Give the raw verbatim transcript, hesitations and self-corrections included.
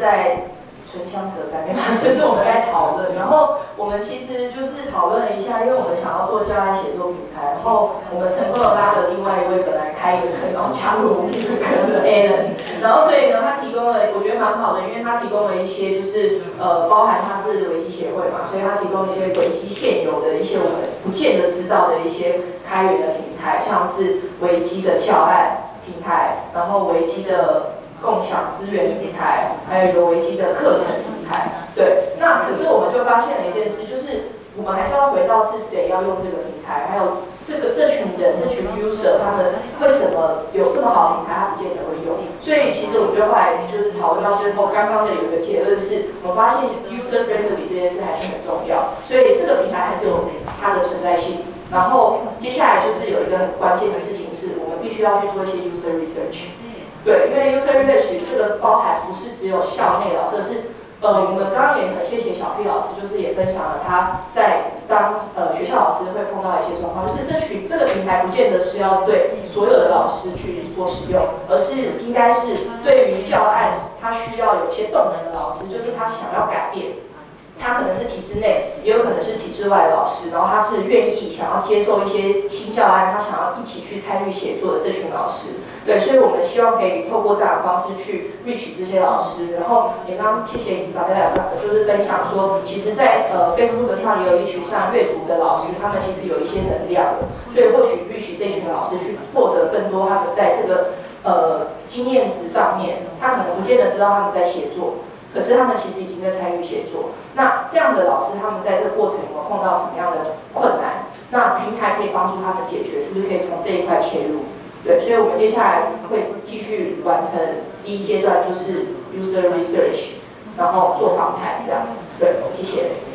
在唇枪舌战，就是我们在讨论。然后我们其实就是讨论了一下，因为我们想要做教案写作平台，然后我们成功的拉了另外一位本来开一个坑，然后加入我们这个坑的 Alan。然后所以呢，他提供了我觉得蛮好的，因为他提供了一些就是呃，包含他是维基协会嘛，所以他提供一些维基现有的一些我们不见得知道的一些开源的平台，像是维基的教案平台，然后维基的共享资源平台，还有一个维基的课程平台。对，那可是我们就发现了一件事，就是我们还是要回到是谁要用这个平台，还有这个这群人、这群 user 他们为什么有这么好的平台，他不见得会用。所以其实我们就后来就是讨论到最后，刚刚的有一个结论是，我们发现 user friendly 这件事还是很重要，所以这个平台还是有它的存在性。然后接下来就是有一个很关键的事情，是我们必须要去做一些 user research。对，因为 user research 这个包含不是只有校内老师，是呃，我们刚刚也很谢谢小 P 老师，就是也分享了他在当呃学校老师会碰到一些状况，就是这群这个平台不见得是要对所有的老师去做使用，而是应该是对于教案他需要有些动能的老师，就是他想要改变。他可能是体制内，也有可能是体制外的老师，然后他是愿意想要接受一些新教案，他想要一起去参与写作的这群老师。对，所以我们希望可以透过这样的方式去 reach 这些老师。然后也刚刚谢谢伊莎贝拉，就是分享说，其实在呃 Facebook 上也有一群像阅读的老师，他们其实有一些能量的，所以或许 reach 这群老师去获得更多他们在这个呃经验值上面，他可能不见得知道他们在写作。可是他们其实已经在参与写作，那这样的老师他们在这个过程有没有碰到什么样的困难？那平台可以帮助他们解决，是不是可以从这一块切入？对，所以我们接下来会继续完成第一阶段，就是 user research， 然后做访谈这样。对，谢谢。